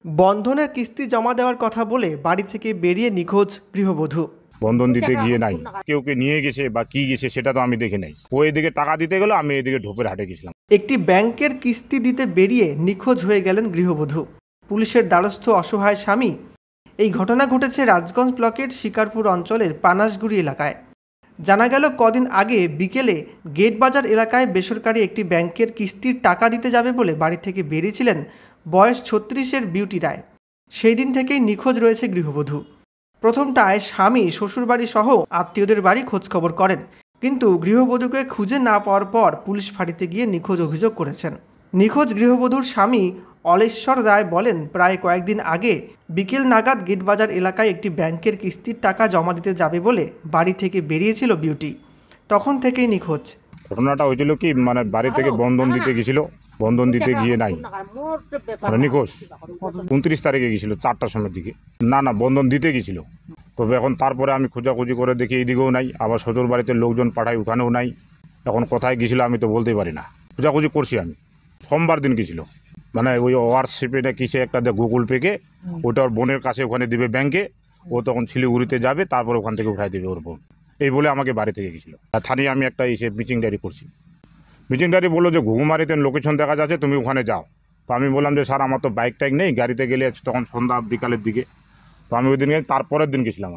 বন্ধনের কিস্তি জমা দেওয়ার কথা বলে বাড়ি থেকে বেরিয়ে নিখোঁজ গৃহবধূ। বন্ধন দিতে গিয়ে নাই, কেউকে নিয়ে গেছে বা কি গেছে সেটা তো আমি দেখি নাই। ও এদিকে টাকা দিতে গেল, আমি এদিকে ঢোপের হাটে গেছিলাম। একটি ব্যাংকের কিস্তি দিতে বেরিয়ে নিখোঁজ হয়ে গেলেন গৃহবধূ। পুলিশের দ্বারস্থ অসহায় স্বামী। এই ঘটনা ঘটেছে রাজগঞ্জ ব্লকের শিকারপুর অঞ্চলের পানাশগুড়ি এলাকায়। জানা গেল কদিন আগে বিকেলে গেটবাজার এলাকায় বেসরকারি একটি ব্যাংকের কিস্তির টাকা দিতে যাবে বলে বাড়ি থেকে বেরিয়েছিলেন বয়স 36-এর বিউটি রায়। সেই দিন থেকেই নিখোঁজ রয়েছে গৃহবধূ। প্রথমটায় স্বামী শ্বশুরবাড়ি সহ আত্মীয়দের বাড়ি খোঁজখবর করেন, কিন্তু গৃহবধূকে খুঁজে না পাওয়ার পর পুলিশ ফাঁড়িতে গিয়ে নিখোঁজ অভিযোগ করেছেন। নিখোঁজ গৃহবধূর স্বামী অলেশ্বর রায় বলেন, প্রায় কয়েকদিন আগে বিকেল নাগাদ গেটবাজার এলাকায় একটি ব্যাংকের কিস্তির টাকা জমা দিতে যাবে বলে বাড়ি থেকে বেরিয়েছিল বিউটি। তখন থেকেই নিখোঁজ। ঘটনাটা হয়েছিল কি, মানে বাড়ি থেকে বন্ধন দিতে গেছিল, বন্ধন দিতে গিয়ে নাই, মানে নিখোঁজ। 29 তারিখে গেছিল 4টার সময়ের দিকে। না বন্ধন দিতে গেছিল। তবে এখন তারপরে আমি খোঁজাখুঁজি করে দেখি এইদিকেও নাই, আবার শ্বশুর বাড়িতে লোকজন পাঠাই, ওখানেও নাই। এখন কোথায় গেছিল আমি তো বলতেই পারি না। খোঁজাখুঁজি করছি আমি। সোমবার দিন গেছিল, মানে ওই হোয়াটসঅ্যাপে না কিসে একটা গুগল পেকে ওটা ওর বোনের কাছে ওখানে দিবে ব্যাংকে। ও তখন শিলিগুড়িতে যাবে, তারপরে ওখান থেকে উঠাই দেবে ওর বোন। এই বলে আমাকে বাড়ি থেকে গেছিল। আর থানিয়ে আমি একটা এসে মিচিং ডায়েরি করছি। মিচিং ডায়েরি বললো যে ঘুঘুমারিতে লোকেশন দেখা যাচ্ছে, তুমি ওখানে যাও। তো আমি বললাম যে স্যার আমার তো বাইক টাইক নেই, গাড়িতে গেলে তখন সন্ধ্যা বিকালের দিকে। তো আমি ওই দিন তারপরের দিন গেছিলাম,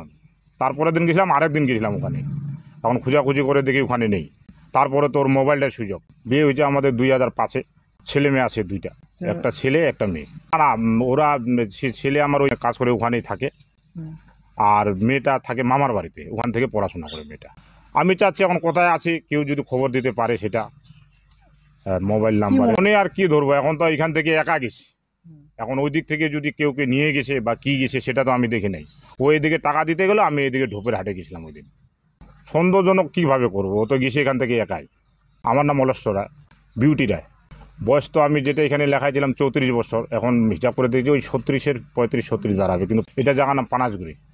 আরেক দিন গেছিলাম ওখানে। এখন খোঁজাখুঁজি করে দেখি ওখানে নেই। তারপরে তোর মোবাইলটার সুযোগ। বিয়ে হয়েছে আমাদের 2005-এ। ছেলে মেয়ে আছে 2টা, একটা ছেলে একটা মেয়ে। না ওরা ছেলে আমার ওই কাজ করে ওখানেই থাকে, আর মেয়েটা থাকে মামার বাড়িতে, ওখান থেকে পড়াশোনা করে মেয়েটা। আমি চাচ্ছি এখন কোথায় আছে কেউ যদি খবর দিতে পারে, সেটা মোবাইল নাম্বার মনে আর কি ধরবো। এখন তো এখান থেকে একা গেছি, এখন ওই দিক থেকে যদি কেউকে নিয়ে গেছে বা কি গেছে সেটা তো আমি দেখি নাই। ও এদিকে টাকা দিতে গেল, আমি এদিকে ঢোপের হাটে গেছিলাম ওই দিন। সন্দেহজনক কীভাবে করবো, ও তো গেছে এখান থেকে একাই। আমার নাম অলেশ্বর রায়, বিউটি রায়। বয়স তো আমি যেটা এখানে লেখাইছিলাম 34 বছর, এখন হিসাব করে দেখছি ওই 36-এর 35-36 দাঁড়াবে, কিন্তু এটা জায়গা নাম পানাশগুড়ি।